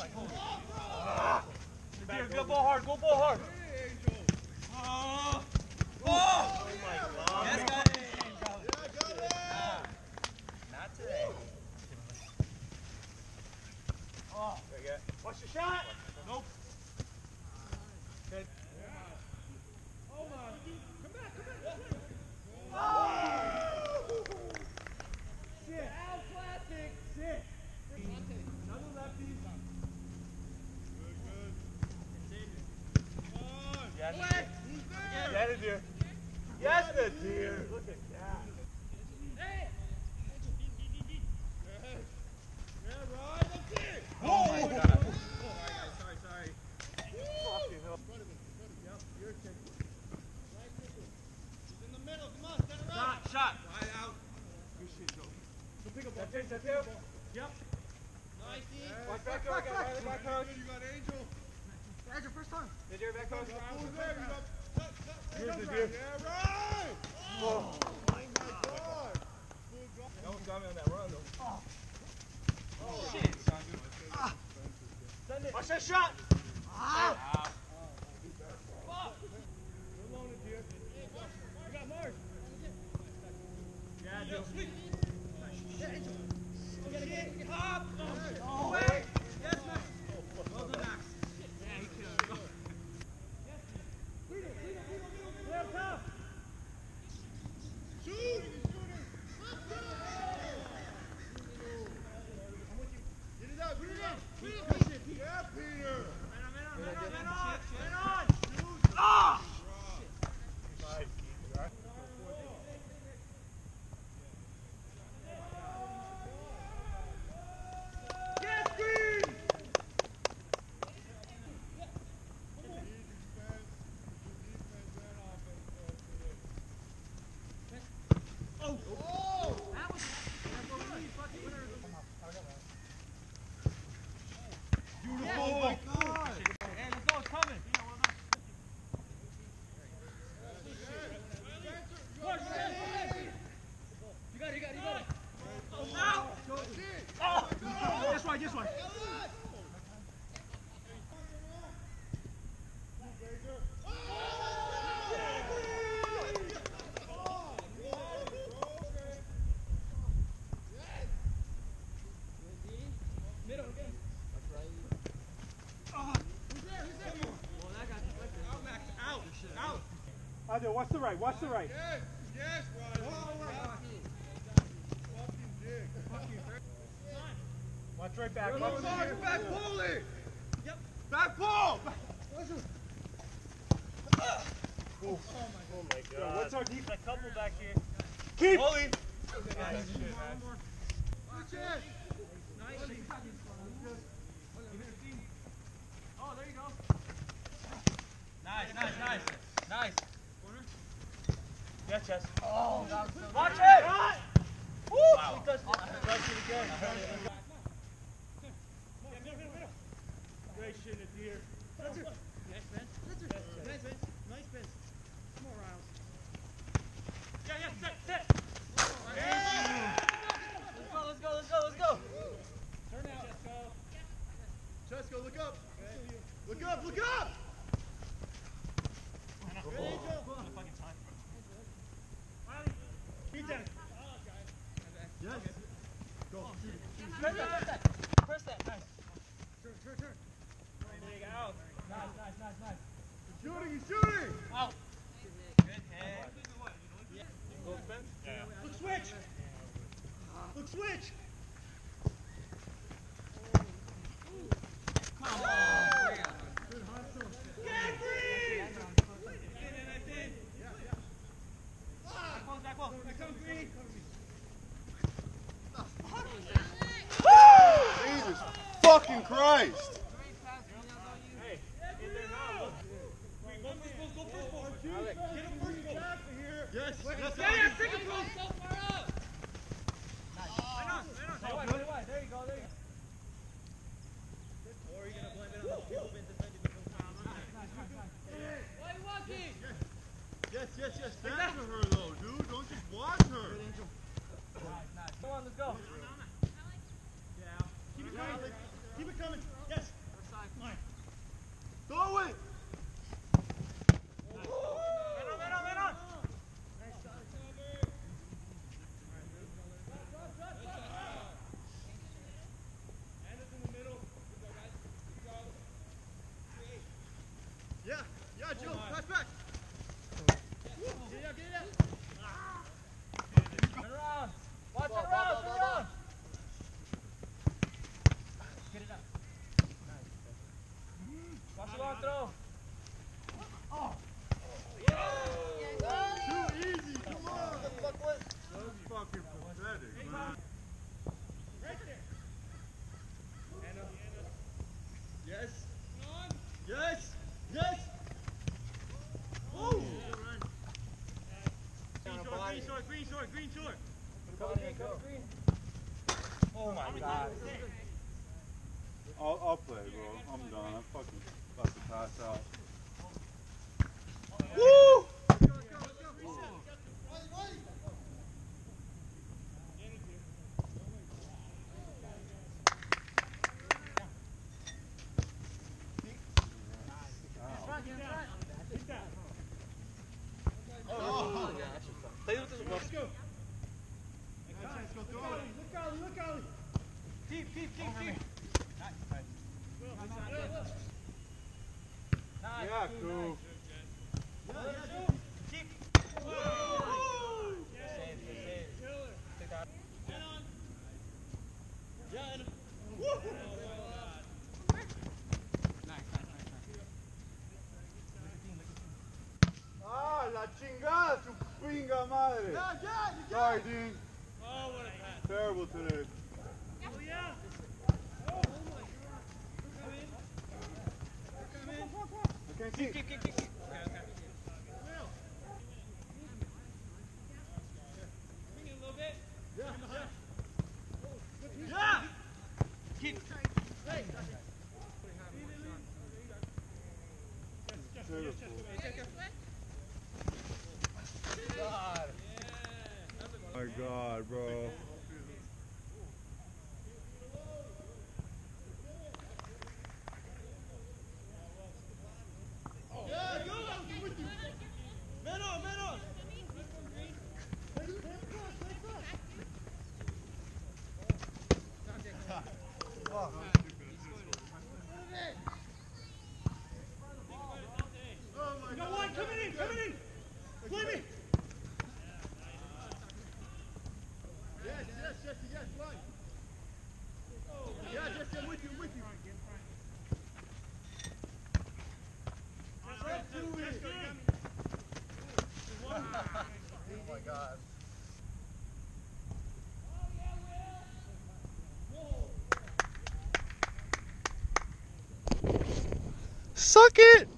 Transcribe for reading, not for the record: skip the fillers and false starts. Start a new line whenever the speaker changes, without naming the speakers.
Go ball hard, go ball hard. Oh my God. Yes, got it. Not today. Oh, there you go. Watch the shot. Nope. Good. Hold on. Come back, come back. Oh! Shit. Al Classic. Shit. Another lefty. Yes, get it, dear. Yes, the dear. Look at that. Hey. Yeah, right. That's it. Oh my God. Sorry. Fucking hell. Yep, you're kidding. He's in the middle. Come on, set it up. Shot. Wide out. Good shit, Joe. So pick up. That's it. Yep. Nice. Watch back, coach. You got Angel. Angel, first time. Did you back, coach? Here's the deer. Yeah, right! Oh my God! That was got me on that run, though. Oh shit! Send it. Watch that shot! Fuck! We're loaded, dear. You got Mars. Yeah, Joe. Yeah, Angel. Get hop! Oh, wait! Yes, Max. Well done, Max. Yeah, he killed it. This one. Middle again. That's right. Who's there? Well, that got deflected. Out, Max. Out. Aldo, watch the right. Watch the right. Yes, Riley. Fucking dig. Watch right back. Back pull it. Yep. Back pull. Oh my God. Yo, what's our defense? A couple back here. Keep. Holy. Nice shit, man. Good shit. Nice. Oh, there you go. Nice. Corner. Yeah, Chess. Oh, watch it. Woo. Wow. He touched it. Touched it again. Great shit in the deer. That's it. Nice, Vince. Nice, Vince. Come on, Riles. Yeah, set. Let's go. Turn out. Chesko, look up. Look up. Good, Angel. Riley. Keep down. Yes. Go. Press that. Nice. Turn. Out. Nice. He's shooting. Out. Good head. Yeah. Look switch. Come on. Good hustle. Get Green. Back ball. Come Green.
Jesus fucking Christ.
Yes. There you go. Or are you gonna blame it on the people been defending the whole time? Why are you walking?
Yes. Stand for her though, dude. Don't just watch her.
Nice. Come on, let's go.
Yeah.
Keep it coming. Yes. Watch the long throw.
Too easy, come on! That's fucking pathetic, man.
Right there.
Yes! Yes! Yes! Woo! Green short!
Cover green. Oh my God.
I'll play, bro. I'm done. I'm fucking about to pass out. Woo!
Let's go. Look, Ollie. Keep.
Yeah, cool.
Keep.
Ah, la chingada, su pinga madre. Sorry, Dean.
Oh, what a pass.
Terrible today.
Oh, yeah.
I can't see.
Keep. Okay. Bring it a little bit. Yeah. Keep.
Beautiful.
God.
My God, bro.
Yeah, go. Man on. You got one coming in. Play me.
Yes, right. Yeah, Jesse, I'm with you.
Oh my God.
Suck it!